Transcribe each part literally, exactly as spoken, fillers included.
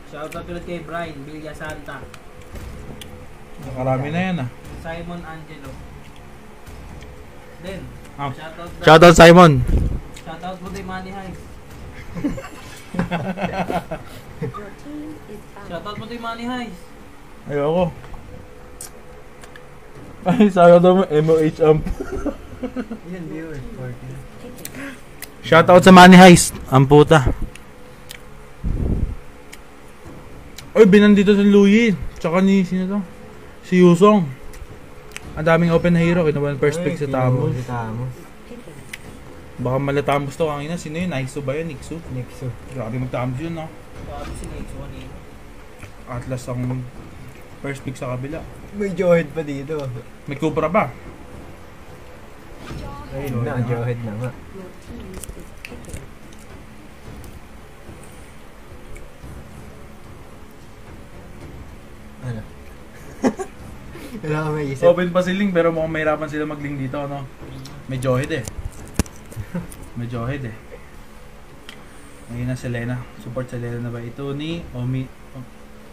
Shoutout ulit kay Brian Villasanta. Nakarami na yan ah. Simon Angelo. Then, ah. shoutout, shoutout Simon. Shoutout mo kay Money Heist. Shoutout mo kay Money Heist. Ayoko. Ay, sayo daw mo M O H amp. Yan, viewers. Shoutout sa Money Heist. Ang puta. Oy, binandito si Louie. Tsaka ni, sino to? Si Yusong. Ang daming open na hero. Kinuha ng first pick si Tamos. Baka malatamos to kanina. Sino yun? Nixu ba yun? Nixu? Nixu. Grabe mag-tamos yun, no? Grabe si Nixu kanina. Atlas ang first pick sa kabila. May Johead pa dito. May Cobra ba? Ayun na, Johead na nga. Ano? Wala ka may isip. Open pa si Ling pero mukhang mahirapan sila mag-link dito, no? May Johead eh. May Johead eh. Ngayon na si Lena. Support si Lena na ba? Ito ni Omi. Oh.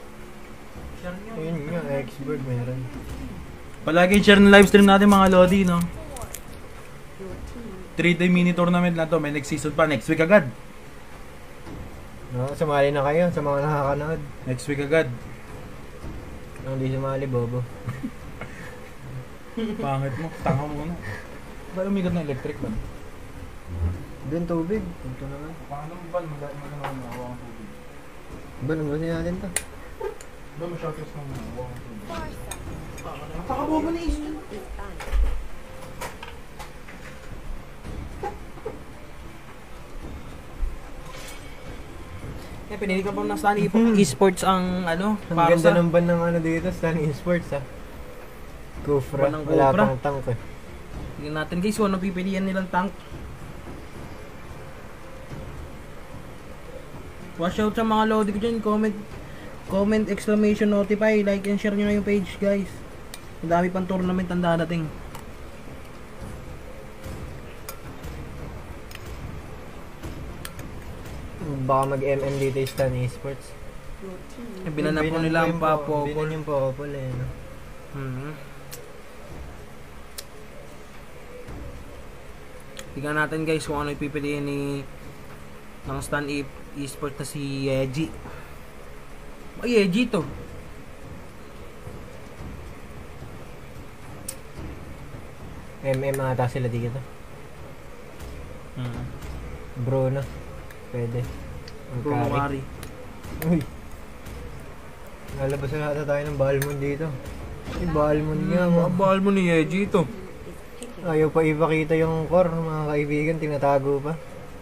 Ayun nga, X-Bird meron. Palagi share ng livestream natin mga Lodi, no? three day mini tournament na to. May next season pa. Next week agad. No, sumali na kayo sa mga nakakanood. Next week agad. Ang di sumali, bobo. Pangit mo. Tanga mo na. Ba't umigat na electric ba? Doon tubig. Ito na nga. Paano mo ba? Magandang nawa ang tubig. Ba, nanggusin natin to. Ba, masyakos ng nawa ang tubig. Napakabobo na isyo. Eh, pinili ka pa ng Stan Esports ang ano, Ang para ganda sa... ng ban ng ano dito, Stan Esports ha. Kufra, Ban ng wala Kufra. pang tank eh. Tingnan natin guys kung ano pipilian nilang tank. Watch out sa mga Lodi ko dyan, comment, comment, exclamation, notify, like and share nyo na yung page guys. Ang dami pang tournament ang dadating. Baka mag-M M dito yung Stan Esports. Eh, binanap po nila ang Papopol. Binan yung Papopol eh. No? Hmm. Tingnan natin guys kung ano ipipiliin ni ng Stan e Esports na si Yeji. Ay, Yeji to. M M ata sila dito. Hmm. Bruno. Pwede. Bruno Mari. Uy. Lalabas na ata tayo ng Balmon dito. Ay, Balmon nga. Hmm, mga mahal mo ni Yeji to. Ayaw pa ipakita yung core, mga kaibigan. Tinatago pa.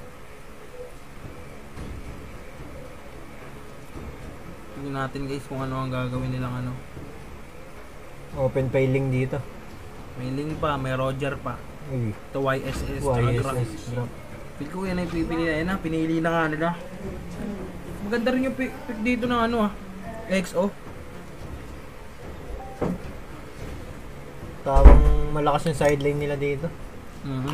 Tingnan natin guys kung ano ang gagawin nilang ano. Open pailing dito. May Ling pa, may Roger pa. Uy. Ito Y S S, Y tsaka S Grab. S drop. Feel ko yan ay pipili na, yan na, pinili na nga nila. Maganda rin yung pick, pick dito ng ano ah, X O. Tawang malakas yung sideline nila dito. Mhm.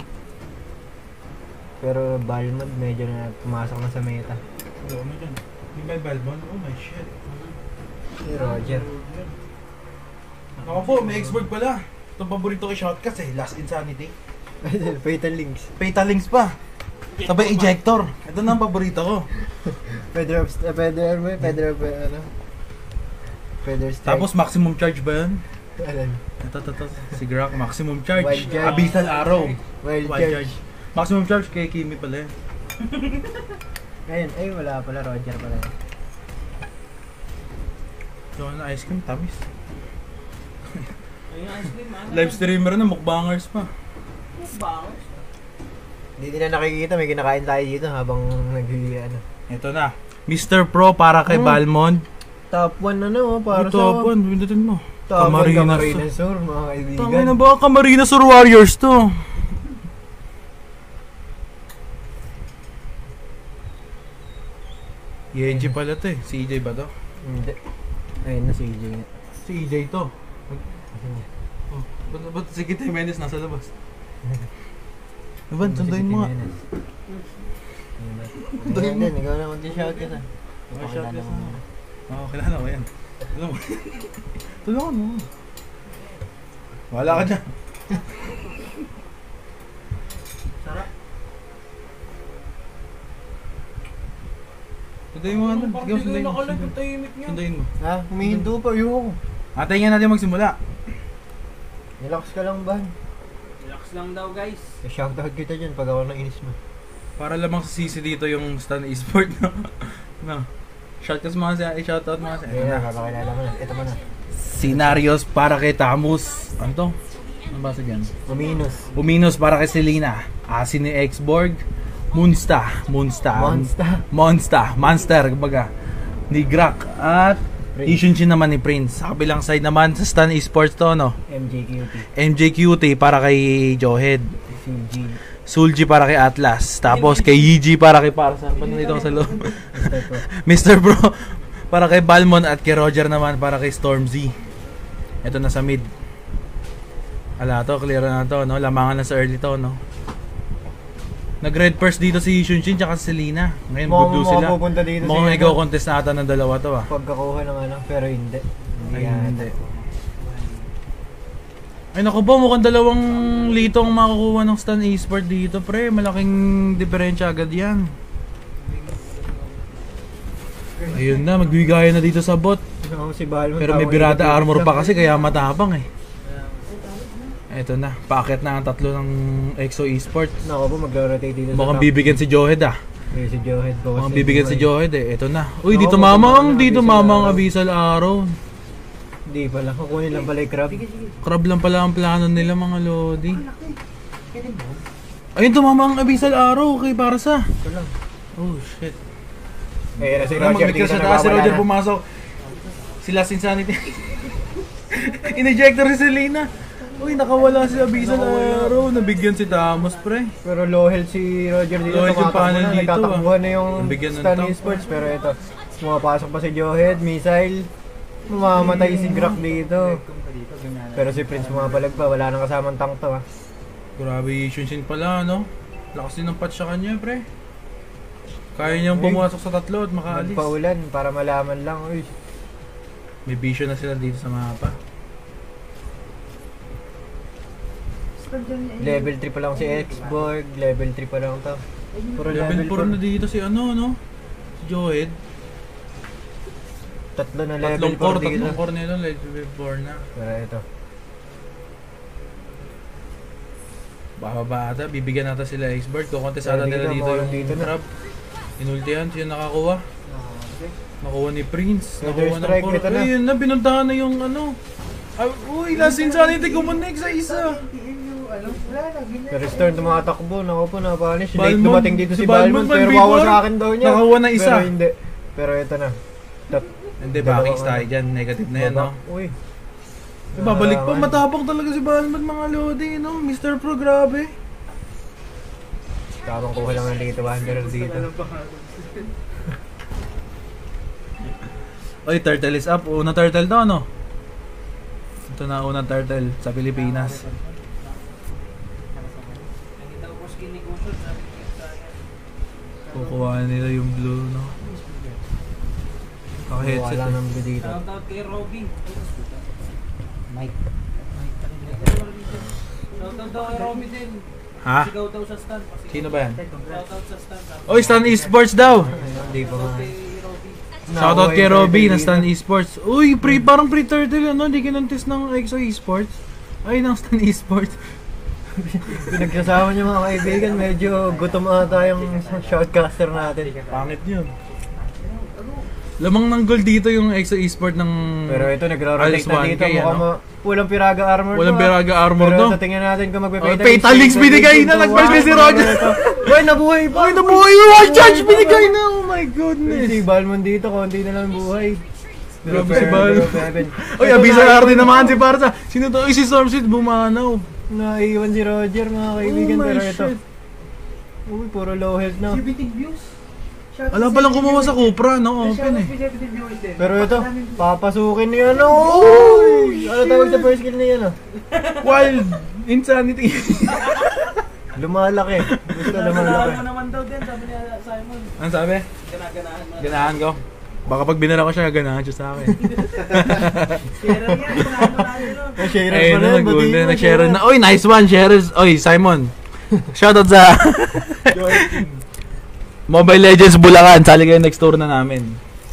Pero Balmond medyo na pumasok na sa meta. Ano dyan? Yung by Balbon? Oh my shit. Si Roger. Ako po, may expert pala. Itong paborito ko shotcuts eh, Last Insanity. Fatal Links. Fatal Links pa. Sabay ejector. Ito na ang paborito ko. Feather of, uh, feather, feather of, uh, ano? Feather strike. Tapos maximum charge ba yun? Alam. Ito, ito, ito. Si Grak, maximum charge. Wild charge. Abyssal Arrow. Wild, Wild charge. charge. Maximum charge kay Kimi pala yun. Ayun, ay wala pala, Roger pala. So, ano, ice cream, tamis. Ayun, ice cream ah. Live streamer na, mukbangers pa. Mukbangers? Hindi nila nakikita, may kinakain tayo dito habang nag- ano. Ito na. Mister Pro para kay Hmm. Balmond. Top one ano, para Ito, sa... Top one, pindutin mo. Top one Camarines. Camarines Sur, mga kaibigan. Tangay na ba? Camarines or Warriors to? Yeji pala to eh. Si E J ba to? Hindi. Ayun na si E J. Si E J to. Oh, ba't, ba't si Kitty Menes nasa labas? Diba, sunduin mo nga. Sunduin din, ikaw na mag-shout ka na. Mag-shout ka na. Oo, oh, kilala ko yan. Alam mo. Tulungan mo. Wala ka dyan. Sarap. Sundayin mo nga doon. Sige, sundayin mo. Sundayin mo. Ha? Humihinto pa yung. Atay nga natin magsimula. Relax ka lang ba? Relax lang daw guys. Shoutout kita dyan pag ako nainis mo. Para lamang sa sisi dito yung Stan Esports, no? No. Shoutout mga siya, i-shoutout mga siya. Ayan na, papakilala mo na. Ito mo na. Scenarios para kay Tamus. Ano to? Ano ba sa dyan? Uminos. Uminos para kay Selena. Asin ni Xborg. Munsta. Munsta. Monster. Monster. Monster. Kumbaga. Ni Grak. At Ishunshin naman ni Prince. Sa kabilang side naman sa Stan Esports to, no? M J Q T. M J Q T para kay Johead. C G. Sulji para kay Atlas. Tapos kay Yiji para kay Parsa. Paano dito sa loob? mister Pro para kay Balmon at kay Roger naman para kay Stormzy. Ito na sa mid. Ala to, clear na to, no? Lamangan na sa early to, no? Nag-red first dito si Shunshin tsaka si Selena. Ngayon good blue sila. Pupunta dito Mukhang ikaw contest na ata ng dalawa to, ah. Pagkakuha ng ano, pero hindi. Hindi. Ay, yan. hindi. Ay naku ba, mukhang dalawang litong makakuha ng Stan Esports dito, pre. Malaking diferensya agad yan. Ayun na, magbigayan na dito sa bot. Oo, si Balmon, Pero may tawag birada ikot-ikot armor lang. pa kasi kaya matapang eh. Eto na, paakit na ang tatlo ng Exo Esports. Naku po, magro-rotate dito Mukhang sa top. bibigyan si Johead ah. Eh, si Johead po. Mukhang kasi bibigyan si buhay. Johead eh. Eto na. Uy, Ako, dito maganda mamang, ng dito Abyssal mamang Arrow. Abyssal Arrow. Hindi pala, kukunin lang pala yung crab. Crab lang pala ang plano nila mga lodi. Ayun, tumama ang Abyssal Arrow kay Barca. Ito lang. Oh shit. Eh, si Roger Roger dito dito sa taas, si nawawala Roger na. pumasok. Sila Insanity. In-ejector si Selena. Uy, nakawala si Abyssal Arrow. Nabigyan si Damos, pre. Pero low health si Roger dito. Low health yung tumatakbo panel na, dito, nagtatakbuhan ah. na yung Nabigyan ng Stan tank. Esports. Pero ito, pumapasok pa si Johead, missile. Mamamatay si Grak dito. Pero si Prince pumapalag pa, wala nang kasamang tank to ah. Grabe, Shunshin pala, no? Lakas din ng patch sa kanya, pre. Kaya niyang pumasok sa tatlo at makaalis. Nagpaulan para malaman lang. Uy. May vision na sila dito sa mapa. Level three pa lang si Xborg, level three pa lang to. Puro Level four na dito si ano, no? Si Johead. Tatlo na level Tatlong four core, dito. tatlong core nila, level four na. Pero ito. Bababa ata, bibigyan nata sila Xboard. Kukontest Pero ata nila dito, dito more yung dito na. trap. Inultihan, siya nakakuha. Nakuha ni Prince. Feather Nakuha ng strike, core. ito na. Ayun na, binuntahan na yung ano. Ah, uy, last insanity kumonek sa isa. Pero Stern tumatakbo, naku po, napanish. Late Balmon, dumating dito si si Balmon, Balmon, pero one v wawa four. sa akin daw niya. Nakakuha na isa. Pero hindi. Pero ito na. Tat- Hindi, Dalawa bakings ka tayo dyan. Negative na yan, no? Baba. Uy. Babalik pa, Ah, matapang talaga si Balmon mga lodi, no? mister Pro, grabe. Tapang kuha lang ng dito, Wanderer dito. Oy, turtle is up. Unang turtle to, no? Ito na unang turtle sa Pilipinas. Nakita ko po skin ni Kusod. Sabi niya sa akin. Kukuha nila yung blue, no? Kaka-headset. Wala Eh. nang blue dito. Shoutout kay Robby. Mike. Shoutout daw kay Robby din. Ha? Sigaw daw sa stand. Sino ba yan? Shoutout sa stand. Oy, Stan Esports daw! Hindi pa nga. Kay Robby. Shoutout kay Robby ng Stan Esports. Uy, pre, parang pre-turtle ano? Hindi kinontes ng Exo Esports. Ay, ng Stan Esports. Pinagsasama niyo mga kaibigan, medyo gutom ata yung shoutcaster natin. Pangit yun. Lamang ng gold dito yung Exo Esport ng Pero ito, nagra-rotate Alice na one dito. K, Mukhang ano? ma- walang piraga armor Walang to, ah. Piraga armor Pero to. ito, tingnan natin kung Oh, magpe-Peta Peta Links binigay na, nag-burst kay si Roger. Uy, nabuhay pa! Ay, nabuhay yung one charge binigay na! Oh my goodness! Si Balmon dito, konti na lang buhay. Grabe Pero si fair, Balmon. pero seven. Oy, Ito, Abyssal naiwan Arrow din na- naman si Barca. Sino to? Uy, si Stormsweet bumanaw. Naiwan si Roger, mga kaibigan. Oh my Pero ito, shit. uy, puro low health na. Alam palang kumuha sa Cupra, no? Open eh. Pero ito, papasukin niya, ano? Uy! Ano tawag sa first kill niya, no? Wild Insanity. Lumalaki. Gusto Ganahan lumalaki. mo naman daw din, sabi niya Simon. Ano sabi? Ganaganahan mo. Ganahan ko. Baka pag binara ko siya, ganahan siya sa akin. Share yan. Ano natin no? Na-share Ayun pa na, rin. nag-goal batiin na, mo, nag-share share. na. Oy, nice one, shares. Oy, Simon. Shoutout sa Mobile Legends Bulacan. Sali kayo next tour na namin.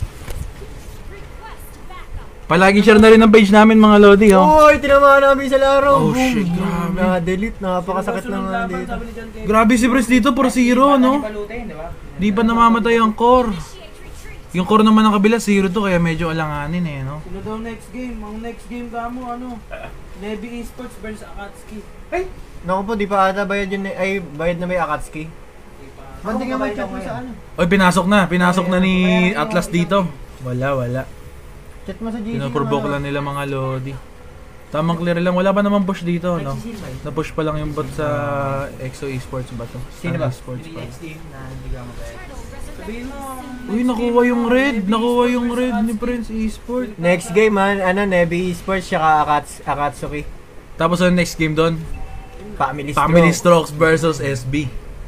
Palagi share na rin ang page namin mga Lodi, oh. Uy, tinamaan namin sa laro. Oh, Boom. shit, grabe. Na-delete, napakasakit Sunod naman laban, dito. sabi ni John Kevin. Grabe si Prince dito, four zero, no? Di pa namamatay ang core. Yung core naman ng kabila, zero to, kaya medyo alanganin eh, no? Sino daw next game? Ang next game ka mo, ano? Navy Esports versus Akatsuki. Ay! Naku po, di pa ata bayad yun. Ay, bayad na may Akatsuki. Banting nga mag-chat mo sa ano. Oy, pinasok na. Pinasok na ni Atlas dito. Wala, wala. Chat mo sa G C. Pinoprovoke lang nila mga Lodi. Tamang clear lang. Wala pa naman push dito, no? Na-push pa lang yung bot sa Exo Esports ba to? Sino ba? Esports pa. Sabihin mo, Uy, nakuha yung red. Nakuha yung red ni Prince Esports. Next game man, ano, Navy Esports tsaka Akats Akatsuki. Tapos ang next game doon, Family, Family Stroke. Strokes versus S B.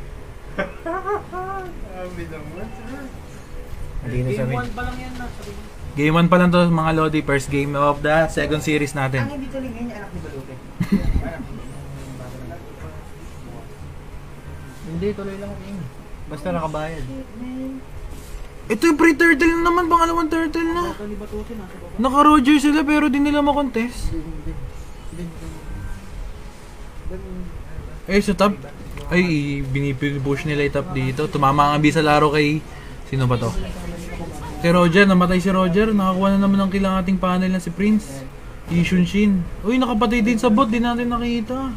Hindi na game sabi. one pa lang yan na. Sabihin mo. Game one pa lang to mga Lodi. First game of the second series natin. hindi tuloy ngayon anak ni Balute. Hindi, tuloy lang ako. Basta nakabayad. Ito yung pre-turtle na naman, pangalawang turtle na. Ito ni Batusin ha. Naka-Roger sila pero di nila makontest. Eh, sa top. Ay, binipush nila yung top dito. Tumama ang bisa laro kay... Sino ba to? Kay Roger, namatay si Roger. Nakakuha na naman ng kilang ating panel na si Prince. Ishunshin. Uy, nakapatay din sa bot. Di natin nakita.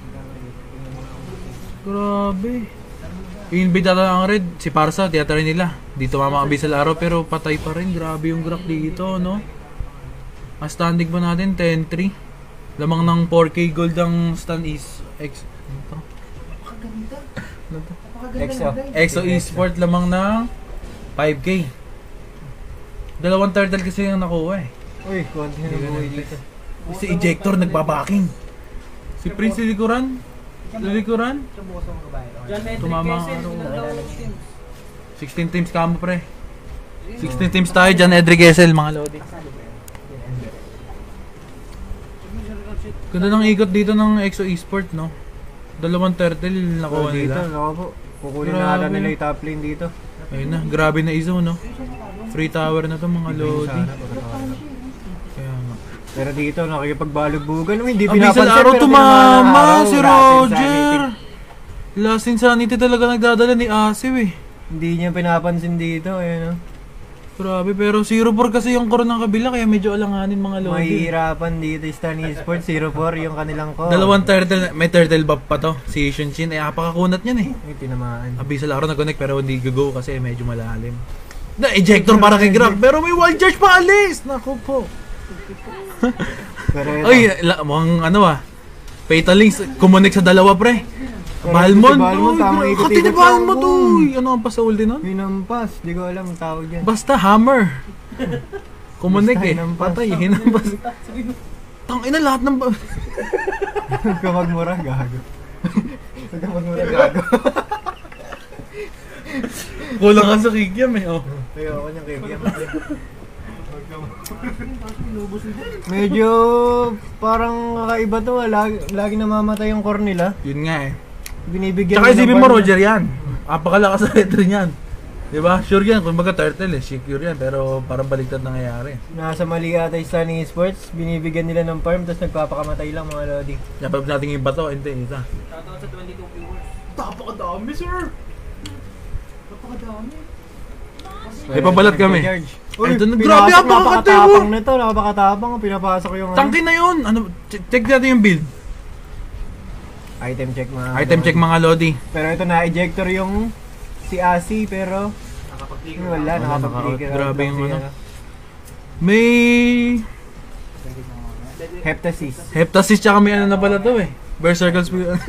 Grabe. I-invite ata ang red. Si Parsa, tiyatry nila. Di tumama ang bisa laro pero patay pa rin. Grabe yung graph dito, no? Ang standing pa natin, ten three. Lamang ng four K gold ang stand is X. Ano to? Ano to? Exo. Exo Esports lamang ng five K. Dalawang turtle kasi yung nakuha eh. Uy, konti na buhay dito. Si Ejector nagbabaking. Si Prince lilikuran. Lilikuran. John Edric Tumama ang Kessel, araw. sino daw teams? sixteen teams kamo pre. sixteen teams tayo dyan, Edric Kessel mga Lodi. Ganda ng ikot dito ng Exo Esports, no? Dalawang turtle nakuha Oh, dito, nila. nako po. Kukunin Grabe. na ata nila yung top lane dito. Ayun na, grabe na iso, no? Free tower na to mga Lodi. Sana, pagkataon. Kaya nga. Pero dito, nakikipagbalugbugan. Hindi Abisal pinapansin, araw pero tumama tinamang si araw, Roger. Latin Last insanity talaga nagdadala ni Asiw eh. sanity. Hindi niya pinapansin dito, ayun o. Grabe, pero zero four kasi yung core ng kabila kaya medyo alanganin mga Lodi. Mahihirapan dito Stan Esports, zero four yung kanilang core. Dalawang turtle, may turtle buff pa to. Si Shunshin, eh apakakunat niyan eh. Ay, tinamaan. Abisal araw nag-connect pero hindi go kasi medyo malalim. Na ejector para kay Grab pero may wild charge pa alis. Naku po. Pero ito, Ay, la, mukhang ano ah. Fatal Links, kumunik sa dalawa pre. Pero Balmond, si Balmond, uy, tamang gra- ikot-ikot Hati ni lang, Balmond, boom. uy. Ano ang pa sa ulti nun? hinampas. Di ko alam ang tawag dyan. Basta hammer. Kumunik Basta eh. hinampas. Patay, hinampas. Tangina lahat ng... ba- Huwag ka magmura, gago. Huwag ka magmura, gago. Kulang ka sa kikiam eh. Oh. Tayo ako niyang kaibigan. Medyo parang kakaiba to. ah. Lagi, lagi namamatay yung core nila. Yun nga eh. Binibigyan Tsaka nila isipin ng mo farm Roger yan. Apakalakas sa retro niyan. Diba? Sure yan. Kung baga turtle eh. Secure yan. Pero parang baliktad nangyayari. na- Nasa mali ata yung Stan Esports. Binibigyan nila ng farm tapos nagpapakamatay lang mga lodi. Yan, pag natin iba to. Hindi, isa. Shoutout sa twenty-two viewers. Napakadami sir! Napakadami. May pabalat kami. Charge. Ay, ito na- pinasok, grabe, napakatay napakatapang mo. nito. Napakatapang. Pinapasok yung ano. Tangkin na yun! Ano, check, check natin yung build. Item check mga Item check mga Lodi. Pero ito na-ejector yung si Asi pero Nakapag-trigger. wala, Wala, nakapag-trigger. naka- grabe out lang yung si, ano. May... Heptasis. Heptasis tsaka may ano na pala to eh. Berserkers po yun.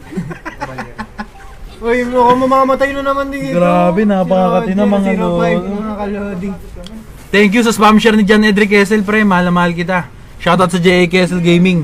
Uy, mukhang mamamatay na naman dito. Grabe, napakakati na mga zero five, lodi. mga kalodi. Thank you sa spam share ni John Edric Kessel pre. Mahal na mahal kita. Shoutout sa J A Kessel Gaming.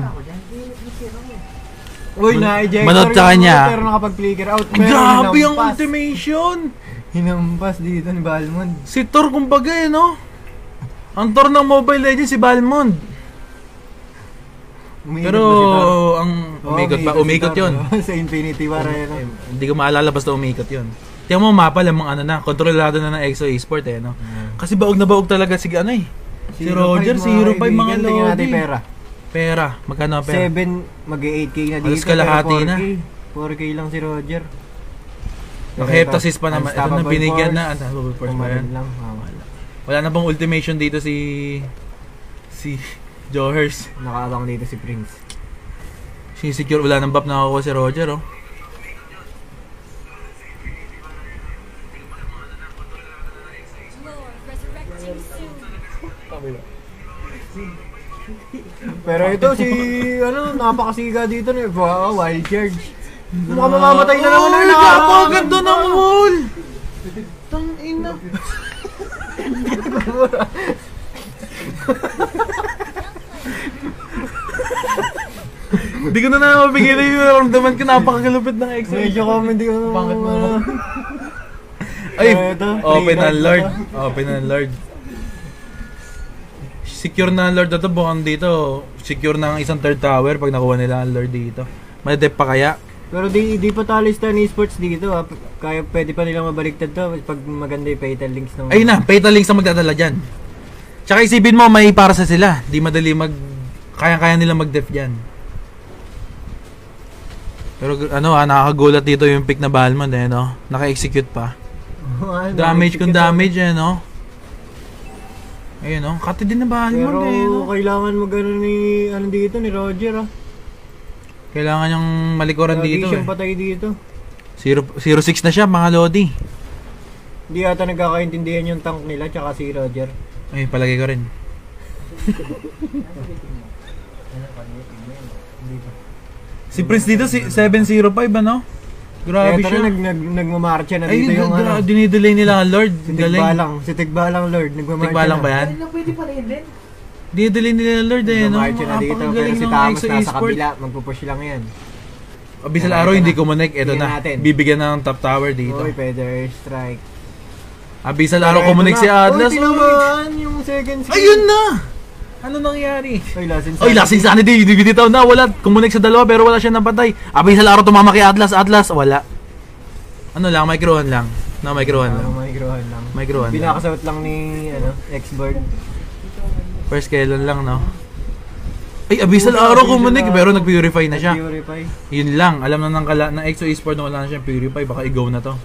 Uy, na-ejector Manood sa yung kanya. ano, pero nakapag-flicker out. Pero Grabe ang hinampas. ultimation! Hinampas dito ni Balmond. Si Thor kumbaga eh no? Ang tor ng Mobile Legends si Balmond. Umiikot Pero ba si Tor? ang Oo, umikot pa, si umikot Tor, 'yun. no? Sa Infinity War eh, no? Eh, Hindi ko maalala basta umikot 'yun. Tingnan mo mapa lang mga ano na, kontrolado na ng Exo Esports eh, no. Kasi baog na baog talaga si ano eh. Si Roger, si Hero five mga Tingnan natin lodi. pera. Pera, magkano ang pera? seven, mag-eight K na dito. Halos kalahati pero four K. na. four K lang si Roger. Naka-heptasis pa naman. Ito na Unstoppable binigyan Force. na. Unstoppable Force ba Kumain yan? lang. Ah, wala. Wala na bang ultimation dito si... Si... Johers. Nakaabang dito si Prince. Sinisecure, wala nang buff nakakuha si Roger, oh. Pero ito si... ano, napakasiga dito na. Wow, wild charge. Mukhang mamamatay na naman. Oh, nagkapaganda ng wall! Tang ina. Hindi ko na na mabigyan yung naramdaman ko, napakagalupit ng Exo. Medyo kami hindi ko naman. Bakit mo? ano. Ay, Pero ito, open three ang lords Lord. na Open ang Lord. Secure na ang Lord na to, bukang dito. Secure na ang isang third tower pag nakuha nila ang Lord dito. Madep pa kaya? Pero di di pa talista ni Esports dito ha. Kaya pwede pa nilang mabaliktad to pag maganda yung fatal links ng... Ayun na, Fatal Links ang magdadala dyan. Tsaka isipin mo, may para sa sila. Di madali mag... Kaya-kaya nila mag-def dyan. Pero ano ah, nakakagulat dito yung pick na Balmond eh, no? Naka-execute pa. Damage kung damage eh, no? Ayun, no? Kati din na Balmond Pero eh, no? kailangan mo gano'n ni... ano dito, ni Roger ah. Kailangan yung malikuran Lagi dito siyang eh. patay dito. zero six na siya, mga Lodi. Hindi ata nagkakaintindihan yung tank nila tsaka si Roger. Ay, palagay ko rin. Si Prince dito, si seven zero five, ano? Grabe Eto siya. na nag, nag, nagmamarcha na Ay, dito yung gra- ano. dinidelay nila ang Lord. Si Galing. Tigbalang, si Tigbalang Lord, nagmamarcha Tigbalang na. ba yan? Ano na pwede pa rin din? Dinidelay nila ang Lord eh, no? Nagmamarcha na dito, pero Napakagaling si ng Thomas Exo nasa Esports. kabila, magpupush lang yan. Abisal Ito araw, na. hindi kumonek. Ito Tingnan na. natin. Bibigyan ng top tower dito. Uy, pwede airstrike. Abisal araw, kumonek si Atlas. Uy, Uy, tinamaan yung second skill. ayun na! Ano nangyari? Uy, lasin Oy, lasing sanity, bitaw na, wala. Kumunik sa dalawa pero wala siya ng patay. Abay sa laro tumama kay Atlas, Atlas, wala. Ano lang, microhan lang. No, microhan lang. Microhan lang. Microhan lang. Pinakasuot lang ni, ano, X-Bird. First kailan lang, no? Ay, Abyssal Arrow kumunik pero nag-purify na siya. Purify. Yun lang, alam na ng kala ng Exo Esports na wala na siyang purify, baka i-go na to.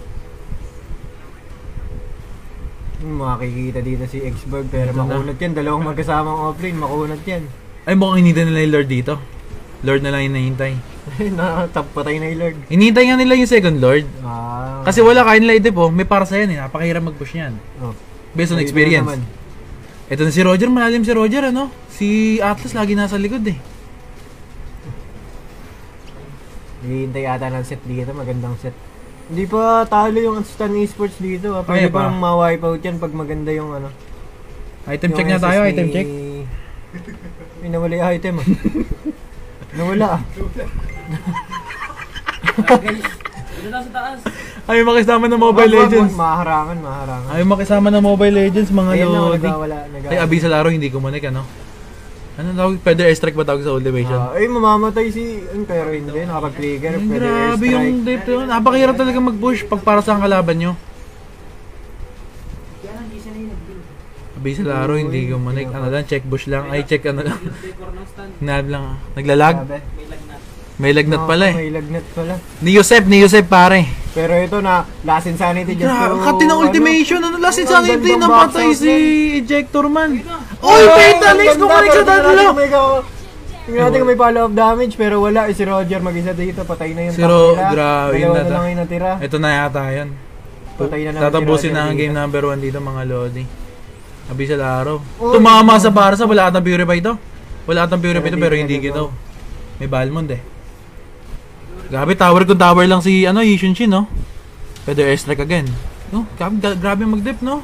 Hmm, makikita dito si X-Bird pero Ito na. makunat yan. Dalawang magkasamang offlane, makunat yan. Ay, mukhang hinihintay nila yung Lord dito. Lord na lang yung nahihintay. Nakatap patay na yung Lord. Hinihintay nga nila yung second Lord. Ah. Kasi wala, kaya nila i-dip, oh. May para sa yan eh. Napakahirap mag-push yan. Oh. Based on Ayun experience. na naman. Ito na si Roger, malalim si Roger, ano? Si Atlas lagi nasa likod eh. Hihintay ata ng set dito, magandang set. Hindi pa talo yung Stan Esports dito. Ah. Kaya Pwede pa. pang ma-wipe out yan pag maganda yung ano. Item yung check na S S tayo, ni- item check. Ay, nawala yung item ah. Nawala ah. Guys, dito na sa taas. Ayaw makisama ng Mobile Wag, wag, Legends. wag, Maharangan, maharangan. Ayaw makisama ng Mobile Legends, mga Ayun na, lodi. nagwawala. nagwawala. Ay, Abyssal Arrow, hindi kumunik, ano? Ano tawag? Pwede airstrike ba tawag sa ultimation? Ah, ay, mamamatay si... Ano, pero hindi, nakapag-trigger. Ay, Pwede grabe yung airstrike. depth yun. Napakahirap talaga mag-push pag para sa kalaban nyo. Kaya hindi siya na yung nag-build. Abyssal Arrow, hindi kumunik. Ano lang, check bush lang. Ay, check ano lang. Yung decor ng stand, Nab lang. Naglalag? Sabi. may lagnat. May lagnat Oo, pala eh. May lagnat pala. Ni Yosef, ni Yosef pare. Pero ito na, last insanity just Grabe, to... kati ng ano, ultimation. Ano last Ang insanity gandang nang box patay out si yan. Ejector man. Oh, Oy, ang Petalis! ganda, Bumalik sa pero tingnan natin tatlo! kung may ka- Tingnan natin kung may follow-up damage, pero wala. Eh, si Roger mag-isa dito, patay na yung Si tank Ro- nila. grabe, Dalawa yun na na lang yung natira. Ito na yata yan. Patay na naman Tatapusin si Roger na ang dito. game number one dito mga lodi. Abyssal Arrow. Oy, Tumama sa Barca, wala atang purify to. Wala atang purify to Pero pero hindi hindi nag-go. gito. May Balmond eh. Grabe, tower kung tower lang si ano, Yishunshin, no? Pwede airstrike again. No? Grabe, gra- grabe mag-dip, no?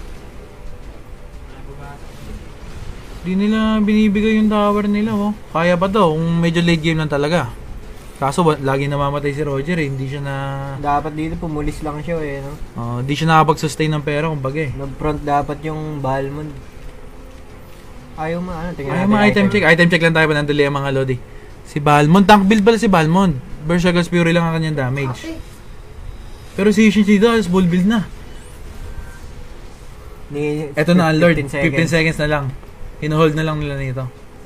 Di nila binibigay yung tower nila, oh. Kaya pa to, kung medyo late game lang talaga. Kaso, wa- lagi namamatay si Roger, eh. Hindi siya na... Dapat dito, pumulis lang siya eh, no? Oh, hindi siya nakapag-sustain ng pera, kumbaga eh. Nag-front dapat yung Balmond. Ayaw mo, ano, tingnan Ay, natin. mga item check. Item check lang tayo pa nandali ang mga Lodi. Si Balmond, tank build pala si Balmond. Berserker's Fury lang ang kanyang damage. Pero si Yushin dito, halos full build na. Ni, Eto na ang Lord, fifteen seconds. fifteen seconds na lang. Hinuhold na lang nila nito.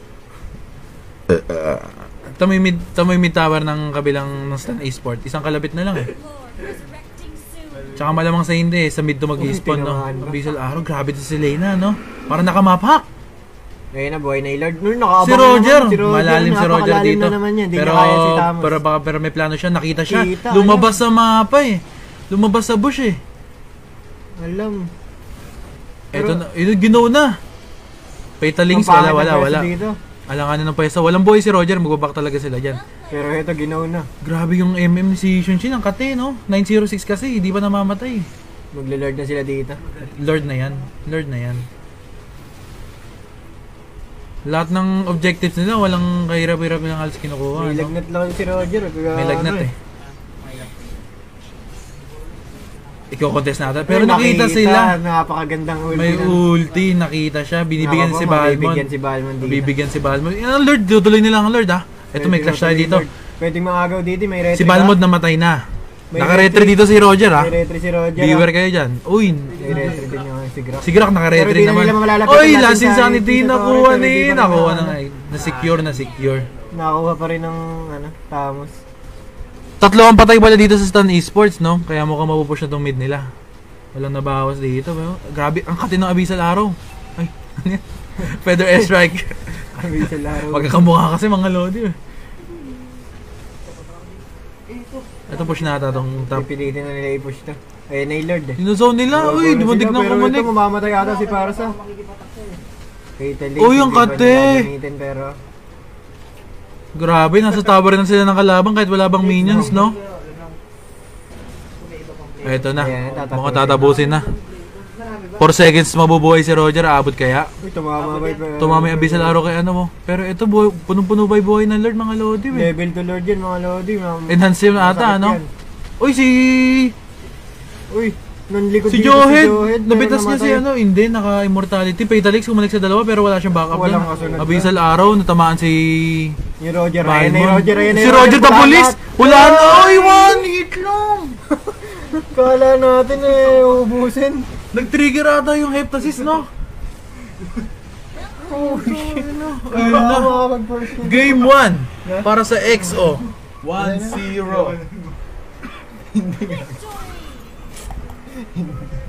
Ito may mid, ito may mid tower ng kabilang ng Stan Esports. Isang kalabit na lang eh. Tsaka malamang sa hindi, sa mid to mag-i-spawn, no? Abyssal Arrow, grabe to si Lena, no? Parang nakamapak. Ngayon na, buhay na i-Lord. No, nakaabang Si Roger, naman, si Roger malalim si Roger napakalalim dito. na naman yan. Di Pero, niya kaya si Tamos. pero, baka, pero may plano siya, nakita siya. Kita, Lumabas sa mapa eh. Lumabas sa bush eh. Alam. Eto na, ito ginaw na. Petalings, Ang wala, pangit wala, ang wala. pwesto dito. Alanganin ng pwesto. Walang buhay si Roger, magbabak talaga sila dyan. Pero ito, ginaw na. Grabe yung M M si Shunshin, ang kate, no? nine oh six kasi, hindi pa namamatay. Magle-Lord na sila dito. Lord na yan. Lord na yan. Lahat ng objectives nila, walang kahirap-hirap nilang halos kinukuha. May no? lagnat lang si Roger. Kaya, May lagnat ano, eh. Ikaw contest natin. Pero Ay, nakita sila. Napakagandang ulti. May na. ulti, nakita siya. Binibigyan Nako si po, Balmond. Bibigyan si Balmond dito. Bibigyan si Balmond. Yan, Lord, tutuloy nila ang Lord, ha? Ito, may Pwede clash tayo matuloy, dito. Lord. Pwedeng maagaw dito, may retry Si Balmond namatay na. May Naka-retry retry. dito si Roger, ha? May retry si Roger. Viewer kayo dyan. Uy, May retry din yung si Graf. si Grak naka-retry Pero di na naman. nila malalapitan Uy, natin last sa insanity, Insanity, nakuha pero ni. di pa rin Nakuha na- na nga. Na-secure, na-secure. Nakakuha pa rin ng ano, Tamos. Tatlo ang patay pala dito sa Stan Esports, no? Kaya mukhang mapupush na tong mid nila. Walang nabawas dito. Pero, grabe, ang kati ng Abyssal Arrow. Ay, ano yan? Feather Airstrike. Kami sa laro. Magkakamukha kasi mga Lodi. Eh. Ito push nata tong top. Pipilitin na nila i-push to. Ayun na yung Lord eh. Sinuzone nila. Uy, dumundig na Pero kumunik. ito, mamamatay ata si Parsa. Fatally, Uy, ang hindi pa kate! nila gamitin, pero Grabe, nasa tower na sila ng kalaban kahit wala bang minions, no? Ito na. Ayan, tatapusin Mukhang tatapusin na. four seconds mabubuhay si Roger. Aabot kaya? uy, tumama ba? Tumama yung Abyssal Arrow kay ano mo. Pero ito, buhay- punong-puno ba yung buhay ng Lord, mga Lodi? Eh. Level to Lord yan, mga Lodi. Mga- Enhance yun ata, masakit ano? yan. Uy, si... Uy, nanlikod Si dito Johed! pero Nabitas niya si namatay. ano? Hindi, naka-immortality. Petalix, kumalik sa dalawa pero wala siyang backup Walang dun. kasunod Abyssal Arrow, natamaan si... Yung Roger, ayan na yung Balmond. Roger, ayan na Si yung Roger the wala Police! na. Wala na! Ay, one hit lang! Kala natin eh, ubusin. Nag-trigger ata yung Heptasis, no? Oh, shit. Ayun na. Makakapag-first kill. Game one para sa X O. one zero.